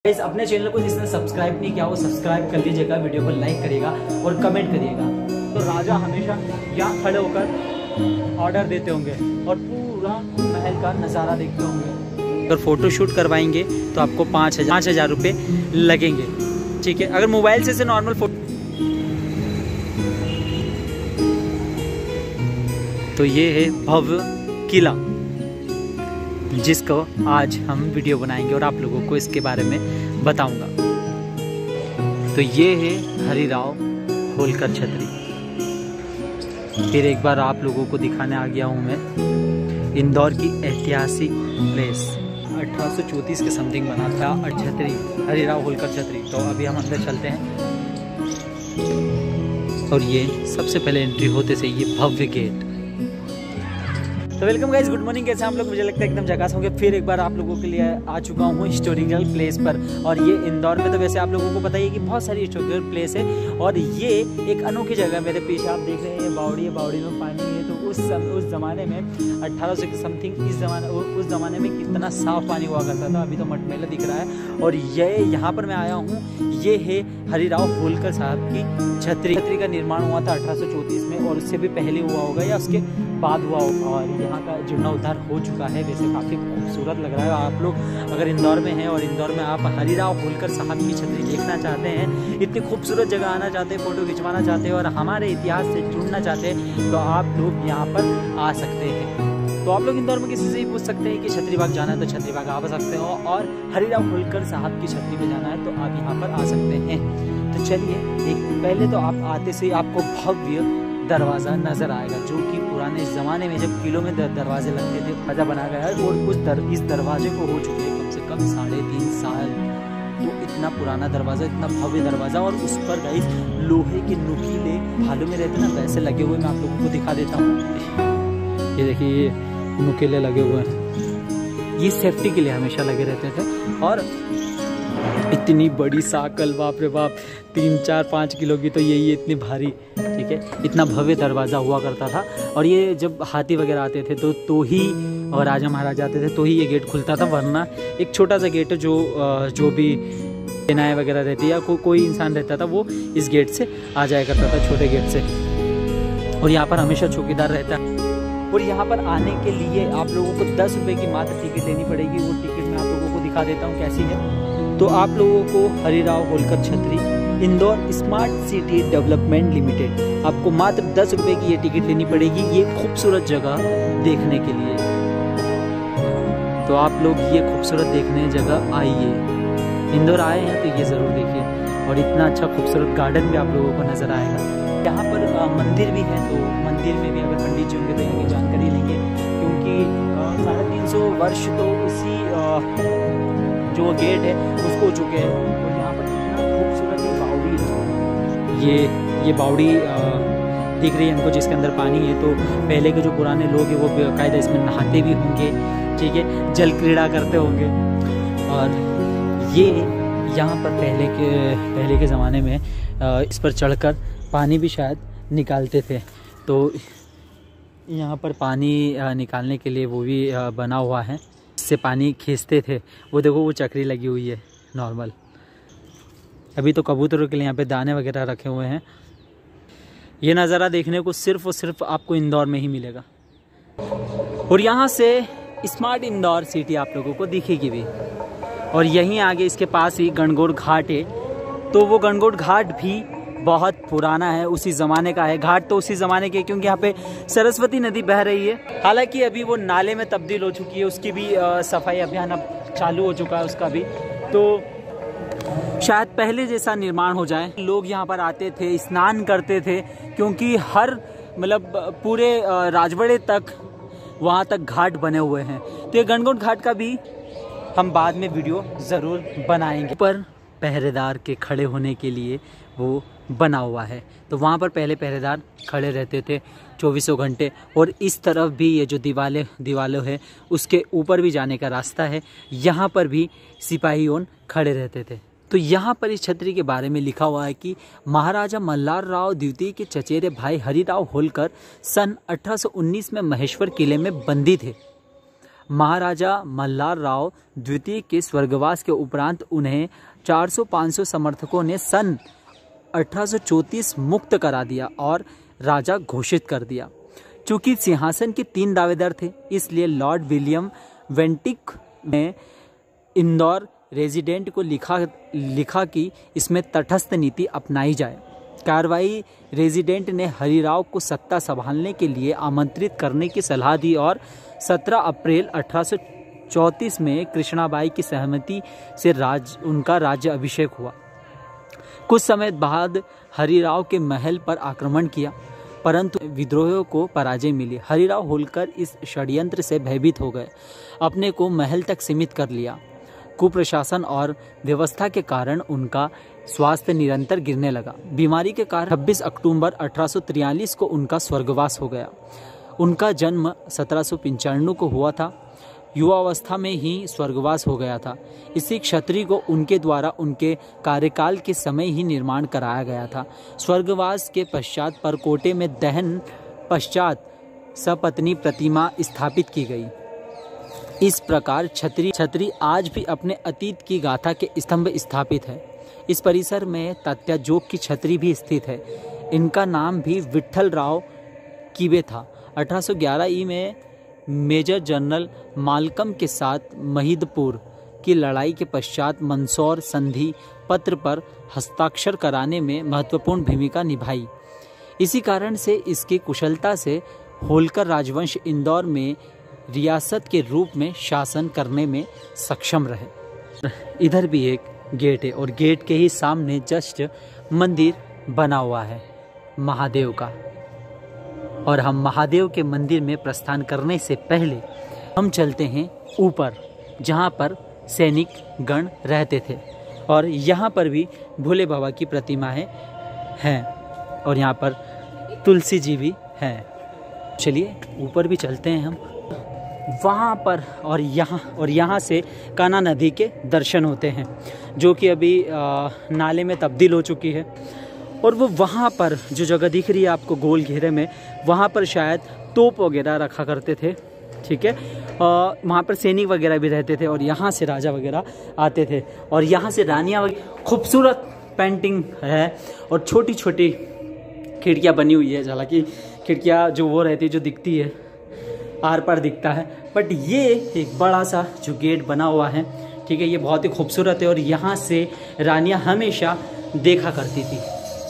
इस अपने चैनल को जिसने सब्सक्राइब नहीं किया वो सब्सक्राइब कर लीजिएगा, वीडियो को लाइक करिएगा और कमेंट करिएगा। तो राजा हमेशा यहाँ खड़े होकर ऑर्डर देते होंगे और पूरा महल का नज़ारा देखते होंगे। अगर फ़ोटो शूट करवाएंगे तो आपको 5,000 रुपये लगेंगे, ठीक है। अगर मोबाइल से नॉर्मल फोटो, तो ये है भव्य किला जिसको आज हम वीडियो बनाएंगे और आप लोगों को इसके बारे में बताऊंगा। तो ये है हरिराव होलकर छतरी। फिर एक बार आप लोगों को दिखाने आ गया हूँ मैं इंदौर की ऐतिहासिक प्लेस। 1834 के समथिंग बना था छतरी, हरिराव होलकर छतरी। तो अभी हम अंदर चलते हैं और ये सबसे पहले एंट्री होते से ये भव्य गेट। तो वेलकम गाइस, गुड मॉर्निंग। कैसे हम लोग, मुझे लगता है एकदम झकास होंगे। फिर एक बार आप लोगों के लिए आ चुका हूँ हिस्टोरिकल प्लेस पर। और ये इंदौर में तो वैसे आप लोगों को पता ही है कि बहुत सारी हिस्टोरिकल प्लेस है और ये एक अनोखी जगह। मेरे पीछे आप देख रहे हैं ये बावड़ी है, बावड़ी में पानी है। तो उस ज़माने में 1800 के समथिंग उस ज़माने में कितना साफ़ पानी हुआ करता था। अभी तो मटमैला दिख रहा है। और ये यहाँ पर मैं आया हूँ, ये है हरिराव होलकर साहब की छतरी। छतरी का निर्माण हुआ था 1834 में और उससे भी पहले हुआ होगा या उसके बाद हुआ होगा। और यहाँ का जीर्णोद्धार हो चुका है। वैसे काफ़ी खूबसूरत लग रहा है। आप लोग अगर इंदौर में हैं और इंदौर में आप हरिराव होलकर साहब की छतरी देखना चाहते हैं, इतनी खूबसूरत जगह आना चाहते हैं, फ़ोटो खिंचवाना चाहते हैं और हमारे इतिहास से जुड़ना चाहते हैं, तो आप लोग यहाँ पर आ सकते हैं। तो आप लोग इंदौर में किसी से ही पूछ सकते हैं कि छतरी बाग जाना है तो छतरी बाग आ सकते हो, और हरिराव होलकर साहब की छतरी पे जाना है तो आप यहाँ पर आ सकते हैं। तो चलिए, एक पहले तो आप आते से आपको भव्य दरवाज़ा नज़र आएगा, जो कि पुराने ज़माने में जब किलों में दरवाजे लगते थे राजा बनाया गया है। और इस दरवाजे को हो चुके हैं कम से कम 3.5 साल। तो इतना पुराना दरवाज़ा, इतना भव्य दरवाज़ा, और उस पर गाइस लोहे के नुकीले भालों में रहते ना, वैसे लगे हुए। मैं आप लोगों को दिखा देता हूँ। ये देखिए, ये नुकीले लगे हुए हैं। ये सेफ्टी के लिए हमेशा लगे रहते थे। और इतनी बड़ी साकल, बाप रे बाप, 3, 4, 5 किलो की तो यही है, इतनी भारी, ठीक है। इतना भव्य दरवाज़ा हुआ करता था। और ये जब हाथी वगैरह आते थे तो ही, और राजा महाराजा आते थे तो ही ये गेट खुलता था, वरना एक छोटा सा गेट है जो भी सेनाएं वगैरह रहती है या कोई इंसान रहता था वो इस गेट से आ जाया करता था, छोटे गेट से। और यहाँ पर हमेशा चौकीदार रहता है। और यहाँ पर आने के लिए आप लोगों को 10 रुपये की मात्र टिकट लेनी पड़ेगी। वो टिकट मैं आप लोगों को दिखा देता हूँ कैसी है। तो आप लोगों को हरिराव होलकर छतरी Indore smart city development limited, आपको मात्र 10 रुपये की ये टिकट लेनी पड़ेगी ये खूबसूरत जगह देखने के लिए। तो आप लोग ये खूबसूरत देखने जगह आइए, इंदौर आए हैं तो ये ज़रूर देखिए। और इतना अच्छा खूबसूरत गार्डन भी आप लोगों को नज़र आएगा। यहाँ पर मंदिर भी है, तो मंदिर में भी अगर पंडित जी होंगे तो यहाँ की जानकारी लेंगे, क्योंकि 350 वर्ष तो उसी जो गेट है उसको हो चुके हैं। और यहाँ पर कितना खूबसूरत ये बावड़ी है। ये बावड़ी दिख रही है हमको, जिसके अंदर पानी है। तो पहले के जो पुराने लोग हैं वो बाकायदा इसमें नहाते भी होंगे, ठीक है, जल क्रीड़ा करते होंगे। और ये यहाँ पर पहले के ज़माने में इस पर चढ़कर पानी भी शायद निकालते थे। तो यहाँ पर पानी निकालने के लिए वो भी बना हुआ है, इससे पानी खींचते थे। वो देखो, वो चक्री लगी हुई है नॉर्मल। अभी तो कबूतरों के लिए यहाँ पे दाने वगैरह रखे हुए हैं। ये नज़ारा देखने को सिर्फ और सिर्फ आपको इंदौर में ही मिलेगा। और यहाँ से स्मार्ट इंदौर सिटी आप लोगों को दिखेगी भी। और यहीं आगे इसके पास ही गणगौर घाट है। तो वो गणगौर घाट भी बहुत पुराना है, उसी ज़माने का है। घाट तो उसी ज़माने के, क्योंकि यहाँ पे सरस्वती नदी बह रही है। हालांकि अभी वो नाले में तब्दील हो चुकी है, उसकी भी सफाई अभियान अब चालू हो चुका है उसका भी। तो शायद पहले जैसा निर्माण हो जाए। लोग यहाँ पर आते थे, स्नान करते थे, क्योंकि हर पूरे राजवाड़े तक वहाँ तक घाट बने हुए हैं। तो ये गणगौर घाट का भी हम बाद में वीडियो ज़रूर बनाएंगे। पर पहरेदार के खड़े होने के लिए वो बना हुआ है। तो वहाँ पर पहले पहरेदार खड़े रहते थे 24 घंटे। और इस तरफ भी ये जो दीवालें है उसके ऊपर भी जाने का रास्ता है, यहाँ पर भी सिपाहीयों खड़े रहते थे। तो यहाँ पर इस छतरी के बारे में लिखा हुआ है कि महाराजा मल्हार राव द्वितीय के चचेरे भाई हरिराव होलकर सन 1819 में महेश्वर किले में बंदी थे। महाराजा मल्हार राव द्वितीय के स्वर्गवास के उपरांत उन्हें 400-500 समर्थकों ने सन 1834 मुक्त करा दिया और राजा घोषित कर दिया। चूंकि सिंहासन के 3 दावेदार थे, इसलिए लॉर्ड विलियम वेंटिक ने इंदौर रेजिडेंट को लिखा कि इसमें तटस्थ नीति अपनाई जाए। कार्रवाई रेजिडेंट ने हरिराव को सत्ता संभालने के लिए आमंत्रित करने की सलाह दी और 17 अप्रैल 1834 में कृष्णाबाई की सहमति से उनका राज्य अभिषेक हुआ। कुछ समय बाद हरिराव के महल पर आक्रमण किया, परंतु विद्रोहियों को पराजय मिली। हरिराव होलकर इस षड्यंत्र से भयभीत हो गए, अपने को महल तक सीमित कर लिया। कुप्रशासन और व्यवस्था के कारण उनका स्वास्थ्य निरंतर गिरने लगा। बीमारी के कारण 26 अक्टूबर 1843 को उनका स्वर्गवास हो गया। उनका जन्म 1795 को हुआ था। युवावस्था में ही स्वर्गवास हो गया था। इसी क्षत्रिय को उनके द्वारा उनके कार्यकाल के समय ही निर्माण कराया गया था। स्वर्गवास के पश्चात परकोटे में दहन पश्चात सपत्नी प्रतिमा स्थापित की गई। इस प्रकार छतरी आज भी अपने अतीत की गाथा के स्तंभ स्थापित है। इस परिसर में तात्याजोग की छतरी भी स्थित है। इनका नाम भी विठल राव कीवे था। 1811 ई में मेजर जनरल मालकम के साथ महिदपुर की लड़ाई के पश्चात मंदसौर संधि पत्र पर हस्ताक्षर कराने में महत्वपूर्ण भूमिका निभाई। इसी कारण से इसकी कुशलता से होलकर राजवंश इंदौर में रियासत के रूप में शासन करने में सक्षम रहे। इधर भी एक गेट है और गेट के ही सामने जस्ट मंदिर बना हुआ है महादेव का। और हम महादेव के मंदिर में प्रस्थान करने से पहले हम चलते हैं ऊपर, जहाँ पर सैनिक गण रहते थे। और यहाँ पर भी भोले बाबा की प्रतिमाएं हैं और यहाँ पर तुलसी जी भी हैं। चलिए ऊपर भी चलते हैं हम वहाँ पर। और यहाँ से कान्हा नदी के दर्शन होते हैं, जो कि अभी नाले में तब्दील हो चुकी है। और वो वहाँ पर जो जगह दिख रही है आपको गोल घेरे में, वहाँ पर शायद तोप वगैरह रखा करते थे, ठीक है। वहाँ पर सैनिक वगैरह भी रहते थे और यहाँ से राजा वगैरह आते थे। और यहाँ से रानियाँ वगैरह, खूबसूरत पेंटिंग है और छोटी छोटी खिड़कियाँ बनी हुई है। हालांकि खिड़कियाँ जो वो रहती है, जो दिखती है आर पार दिखता है, बट ये एक बड़ा सा जो गेट बना हुआ है, ठीक है, ये बहुत ही खूबसूरत है। और यहाँ से रानियाँ हमेशा देखा करती थी,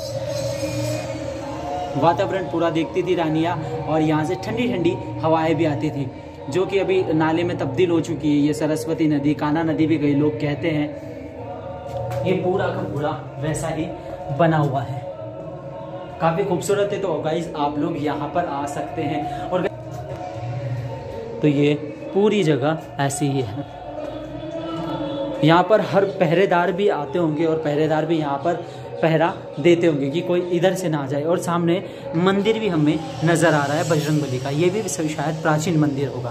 वातावरण पूरा देखती थी रानियाँ। और यहाँ से ठंडी ठंडी हवाएं भी आती थी, जो कि अभी नाले में तब्दील हो चुकी है। ये सरस्वती नदी, कान्हा नदी भी कई लोग कहते हैं। ये पूरा का पूरा वैसा ही बना हुआ है, काफ़ी खूबसूरत है। तो गाइस आप लोग यहाँ पर आ सकते हैं। और तो ये पूरी जगह ऐसी ही है। यहाँ पर हर पहरेदार भी आते होंगे और पहरेदार भी यहाँ पर पहरा देते होंगे कि कोई इधर से ना जाए। और सामने मंदिर भी हमें नज़र आ रहा है बजरंगबली का। ये भी शायद प्राचीन मंदिर होगा।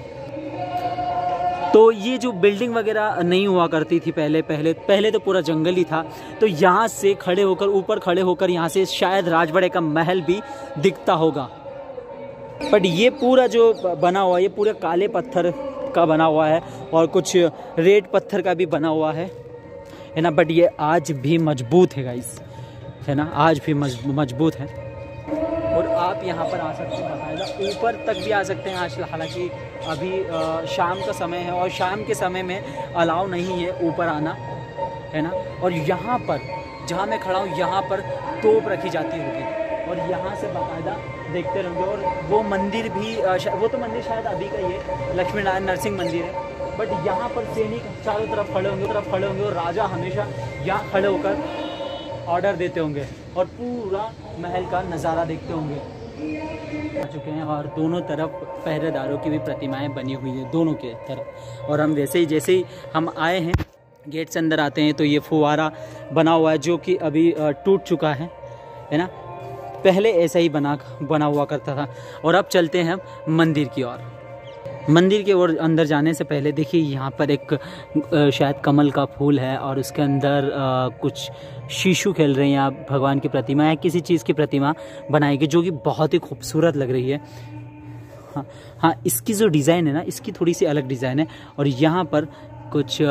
तो ये जो बिल्डिंग वगैरह नहीं हुआ करती थी पहले तो पूरा जंगल ही था। तो यहाँ से खड़े होकर, ऊपर खड़े होकर यहाँ से शायद राजवाड़े का महल भी दिखता होगा। बट ये पूरा जो बना हुआ है, ये पूरे काले पत्थर का बना हुआ है और कुछ रेड पत्थर का भी बना हुआ है ना। बट ये आज भी मजबूत है गाइस, है ना, आज भी मजबूत है। और आप यहाँ पर आ सकते हैं, बाकायदा ऊपर तक भी आ सकते हैं आज। हालांकि अभी शाम का समय है और शाम के समय में अलाउ नहीं है ऊपर आना, है ना। और यहाँ पर जहाँ मैं खड़ा हूँ, यहाँ पर तोप रखी जाती होगी और यहाँ से बाकायदा देखते रहेंगे। और वो मंदिर भी, वो तो मंदिर शायद अभी का ही है, लक्ष्मी नारायण नरसिंह मंदिर है। बट यहाँ पर सैनिक चारों तरफ खड़े होंगे और राजा हमेशा यहाँ खड़े होकर ऑर्डर देते होंगे और पूरा महल का नज़ारा देखते होंगे। आ चुके हैं और दोनों तरफ पहरेदारों की भी प्रतिमाएं बनी हुई है, दोनों के तरफ। और हम जैसे ही हम आए हैं, गेट से अंदर आते हैं तो ये फुवारा बना हुआ है, जो कि अभी टूट चुका है ना। पहले ऐसा ही बना हुआ करता था। और अब चलते हैं हम मंदिर की ओर। मंदिर के ओर अंदर जाने से पहले देखिए, यहाँ पर एक शायद कमल का फूल है और उसके अंदर कुछ शिशु खेल रहे हैं या भगवान की प्रतिमा या किसी चीज़ की प्रतिमा बनाई गई, जो कि बहुत ही खूबसूरत लग रही है। हाँ हाँ, इसकी जो डिज़ाइन है ना, इसकी थोड़ी सी अलग डिज़ाइन है। और यहाँ पर कुछ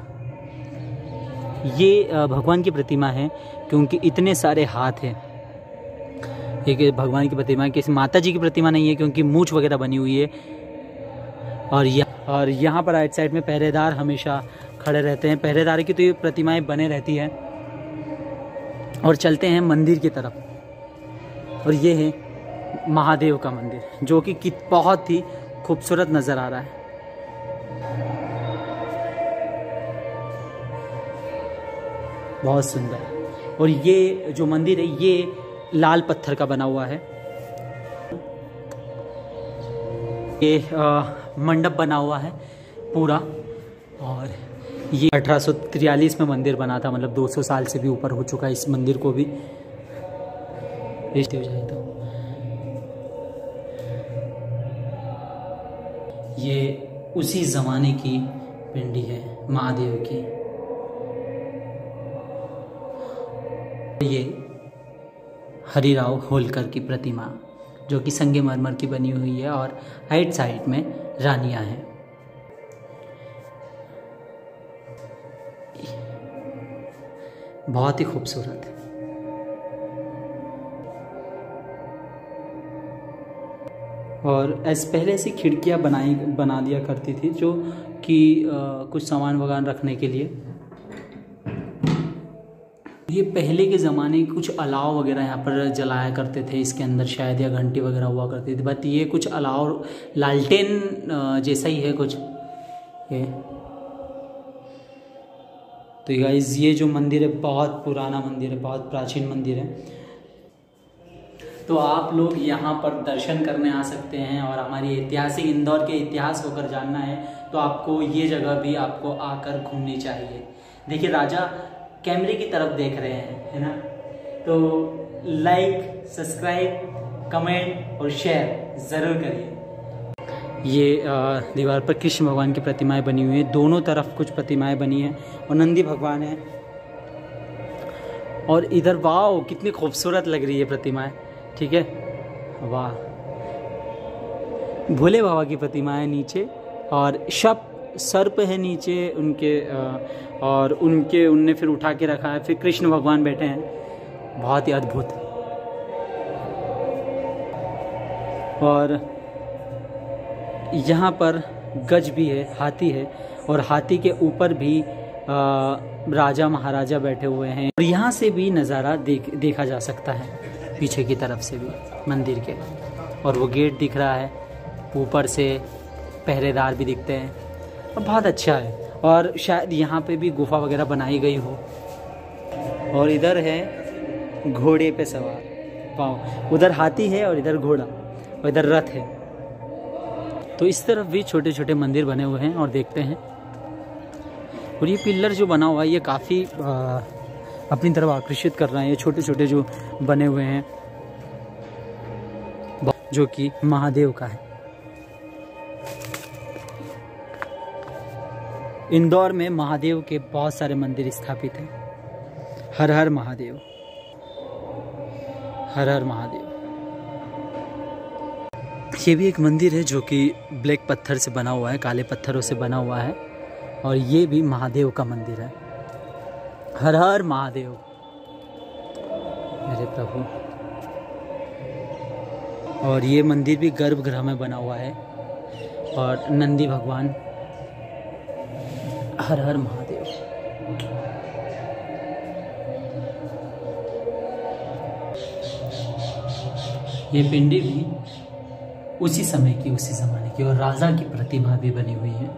ये भगवान की प्रतिमा है क्योंकि इतने सारे हाथ हैं। एक भगवान की प्रतिमा है, किसी माता जी की प्रतिमा नहीं है क्योंकि मूंछ वगैरह बनी हुई है। और यहाँ पर राइट साइड में पहरेदार हमेशा खड़े रहते हैं। पहरेदार की तो ये प्रतिमाएं बने रहती हैं। और चलते हैं मंदिर की तरफ। और ये है महादेव का मंदिर जो कि बहुत ही खूबसूरत नज़र आ रहा है। बहुत सुंदर। और ये जो मंदिर है ये लाल पत्थर का बना हुआ है। ये मंडप बना हुआ है पूरा। और ये 1843 में मंदिर बना था, मतलब 200 साल से भी ऊपर हो चुका है इस मंदिर को भी। हो जाए तो ये उसी ज़माने की पिंडी है महादेव की। ये हरिराव होलकर की प्रतिमा जो कि संगमरमर की बनी हुई है और राइट साइड में रानियां हैं। बहुत ही खूबसूरत है। और पहले से खिड़कियां बना दिया करती थी जो कि कुछ सामान वगैरह रखने के लिए। ये पहले के ज़माने कुछ अलाव वगैरह यहाँ पर जलाया करते थे इसके अंदर शायद, या घंटी वगैरह हुआ करती थी। बट ये कुछ अलाव लालटेन जैसा ही है कुछ ये। तो गाइस ये जो मंदिर है बहुत पुराना मंदिर है, बहुत प्राचीन मंदिर है। तो आप लोग यहाँ पर दर्शन करने आ सकते हैं। और हमारी ऐतिहासिक इंदौर के इतिहास को अगर जानना है तो आपको ये जगह भी आपको आकर घूमनी चाहिए। देखिए राजा कैमरे की तरफ देख रहे हैं, है ना। तो लाइक, सब्सक्राइब, कमेंट और शेयर ज़रूर करिए। ये दीवार पर कृष्ण भगवान की प्रतिमाएं बनी हुई हैं। दोनों तरफ कुछ प्रतिमाएं बनी हैं और नंदी भगवान है। और इधर वाह कितनी खूबसूरत लग रही है प्रतिमाएं, ठीक है। वाह, भोले बाबा की प्रतिमा है नीचे और सर्प है नीचे उनके। और उनने फिर उठा के रखा है। फिर कृष्ण भगवान बैठे हैं, बहुत ही अद्भुत। और यहाँ पर गज भी है, हाथी है। और हाथी के ऊपर भी राजा महाराजा बैठे हुए हैं। और यहाँ से भी नज़ारा देखा जा सकता है, पीछे की तरफ से भी मंदिर के। और वो गेट दिख रहा है, ऊपर से पहरेदार भी दिखते हैं। और बहुत अच्छा है। और शायद यहाँ पे भी गुफा वगैरह बनाई गई हो। और इधर है घोड़े पे सवार, पाँव उधर हाथी है और इधर घोड़ा और इधर रथ है। तो इस तरफ भी छोटे छोटे मंदिर बने हुए हैं और देखते हैं। और ये पिलर जो बना हुआ है ये काफ़ी अपनी तरफ आकर्षित कर रहे हैं। ये छोटे छोटे जो बने हुए हैं जो कि महादेव का है। इंदौर में महादेव के बहुत सारे मंदिर स्थापित हैं। हर हर महादेव, हर हर महादेव। ये भी एक मंदिर है जो कि ब्लैक पत्थर से बना हुआ है, काले पत्थरों से बना हुआ है। और ये भी महादेव का मंदिर है। हर हर महादेव मेरे प्रभु। और ये मंदिर भी गर्भगृह में बना हुआ है। और नंदी भगवान, हर हर महादेव। ये पिंडी भी उसी समय की, उसी ज़माने की। और राजा की प्रतिमा भी बनी हुई है।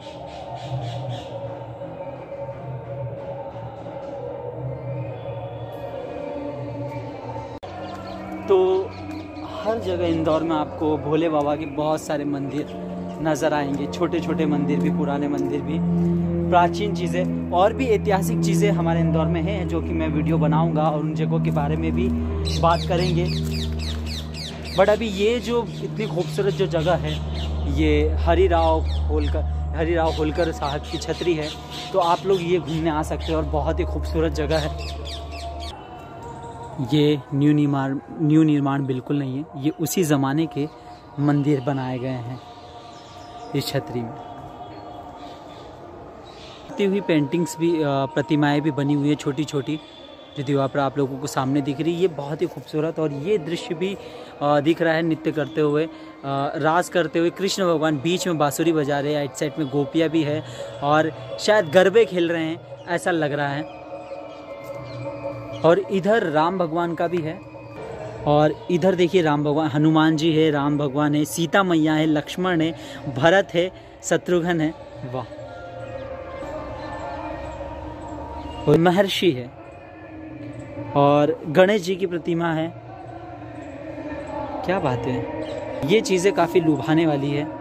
तो हर जगह इंदौर में आपको भोले बाबा के बहुत सारे मंदिर नज़र आएंगे। छोटे छोटे मंदिर भी, पुराने मंदिर भी, प्राचीन चीज़ें और भी ऐतिहासिक चीज़ें हमारे इंदौर में हैं जो कि मैं वीडियो बनाऊंगा और उन जगहों के बारे में भी बात करेंगे। बट अभी ये जो इतनी खूबसूरत जो जगह है ये हरिराव होलकर साहब की छतरी है। तो आप लोग ये घूमने आ सकते हैं और बहुत ही खूबसूरत जगह है। ये न्यू निर्माण बिल्कुल नहीं है। ये उसी ज़माने के मंदिर बनाए गए हैं इस छतरी में। हुई पेंटिंग्स भी, प्रतिमाएं भी बनी हुई है छोटी छोटी, जो दीवार पर आप लोगों को सामने दिख रही है। ये बहुत ही खूबसूरत, और ये दृश्य भी दिख रहा है नृत्य करते हुए, रास करते हुए कृष्ण भगवान बीच में बांसुरी बजा रहे हैं, राइट साइड में गोपियाँ भी है और शायद गरबे खेल रहे हैं ऐसा लग रहा है। और इधर राम भगवान का भी है, और इधर देखिए राम भगवान, हनुमान जी है, राम भगवान है, सीता मैया है, लक्ष्मण है, भरत है, शत्रुघ्न है, वाह, और महर्षि है, और गणेश जी की प्रतिमा है। क्या बात है, ये चीज़ें काफ़ी लुभाने वाली है।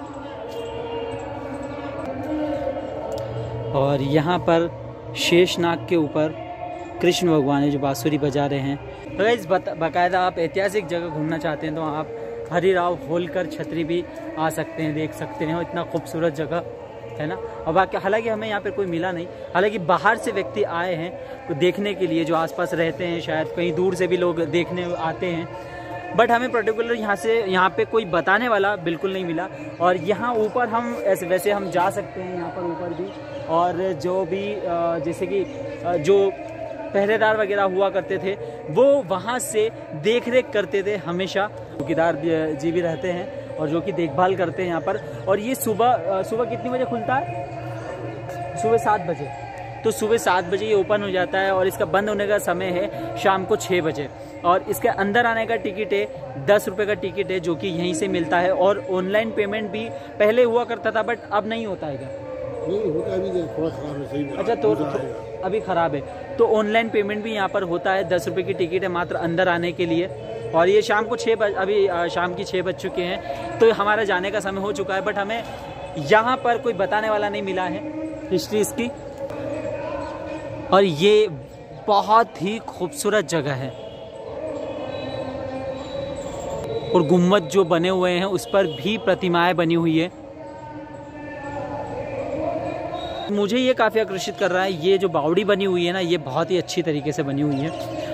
और यहाँ पर शेषनाग के ऊपर कृष्ण भगवान है जो बांसुरी बजा रहे हैं। तो गाइस बाकायदा आप ऐतिहासिक जगह घूमना चाहते हैं तो आप हरिराव होलकर छतरी भी आ सकते हैं, देख सकते हैं, इतना खूबसूरत जगह है ना। और बाकी हालांकि हमें यहाँ पे कोई मिला नहीं, हालांकि बाहर से व्यक्ति आए हैं तो देखने के लिए, जो आसपास रहते हैं, शायद कहीं दूर से भी लोग देखने आते हैं, बट हमें पर्टिकुलर यहाँ पे कोई बताने वाला बिल्कुल नहीं मिला। और यहाँ ऊपर हम वैसे हम जा सकते हैं यहाँ पर ऊपर भी, और जो भी जैसे कि जो पहरेदार वगैरह हुआ करते थे वो वहाँ से देख रेख करते थे हमेशा, चौकीदार जी भी रहते हैं और जो कि देखभाल करते हैं यहाँ पर। और ये सुबह कितनी बजे खुलता है? सुबह 7 बजे। तो सुबह 7 बजे ये ओपन हो जाता है, और इसका बंद होने का समय है शाम को 6 बजे। और इसके अंदर आने का टिकट है 10 रुपये का टिकट है, जो कि यहीं से मिलता है। और ऑनलाइन पेमेंट भी पहले हुआ करता था, बट अब नहीं होता है क्या? नहीं होता, अभी थोड़ा खराब है, सही। अच्छा, तो अभी ख़राब है। तो ऑनलाइन पेमेंट भी यहाँ पर होता है, 10 रुपये की टिकट है मात्र अंदर आने के लिए। और ये शाम को 6 बजे, अभी शाम की 6 बज चुके हैं, तो हमारा जाने का समय हो चुका है। बट हमें यहाँ पर कोई बताने वाला नहीं मिला है हिस्ट्री इसकी। और ये बहुत ही खूबसूरत जगह है, और गुम्बद जो बने हुए हैं उस पर भी प्रतिमाएं बनी हुई है। मुझे ये काफ़ी आकर्षित कर रहा है, ये जो बावड़ी बनी हुई है ना, ये बहुत ही अच्छी तरीके से बनी हुई है।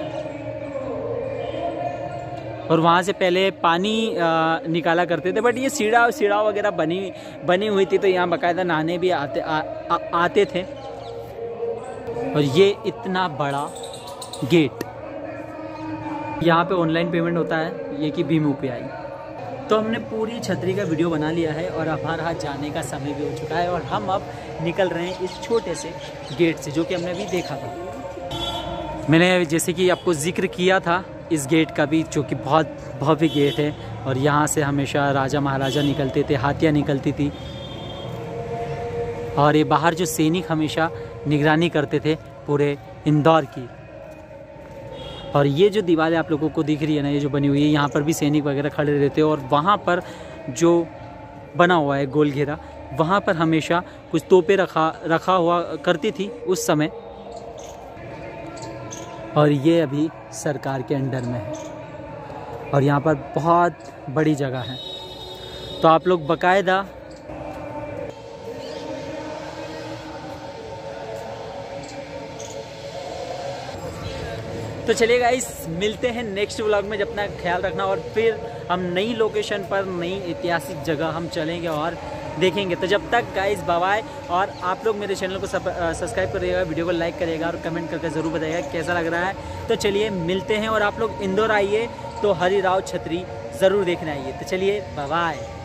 और वहाँ से पहले पानी निकाला करते थे, बट ये सीढ़ा वगैरह बनी हुई थी, तो यहाँ बाकायदा नहाने भी आते थे। और ये इतना बड़ा गेट, यहाँ पे ऑनलाइन पेमेंट होता है, ये कि भीम UPI। तो हमने पूरी छतरी का वीडियो बना लिया है, और हमारा जाने का समय भी हो चुका है, और हम अब निकल रहे हैं इस छोटे से गेट से, जो कि हमने अभी देखा था। मैंने जैसे कि आपको जिक्र किया था इस गेट का भी, जो कि बहुत भव्य गेट है, और यहाँ से हमेशा राजा महाराजा निकलते थे, हाथियाँ निकलती थी, और ये बाहर जो सैनिक हमेशा निगरानी करते थे पूरे इंदौर की। और ये जो दीवारें आप लोगों को दिख रही है ना, ये जो बनी हुई है, यहाँ पर भी सैनिक वगैरह खड़े रहते हैं, और वहाँ पर जो बना हुआ है गोल घेरा, वहाँ पर हमेशा कुछ तोपें रखा हुआ करती थी उस समय। और ये अभी सरकार के अंडर में है, और यहाँ पर बहुत बड़ी जगह है। तो आप लोग बाकायदा तो चलिए गाइस, मिलते हैं नेक्स्ट व्लॉग में। जब अपना ख्याल रखना, और फिर हम नई लोकेशन पर, नई ऐतिहासिक जगह हम चलेंगे और देखेंगे। तो जब तक गाइस बाय बाय, और आप लोग मेरे चैनल को सब्सक्राइब करिएगा, वीडियो को लाइक करिएगा, और कमेंट करके ज़रूर बताइएगा कैसा लग रहा है। तो चलिए मिलते हैं, और आप लोग इंदौर आइए तो हरिराव छतरी ज़रूर देखने आइए। तो चलिए बाय बाय।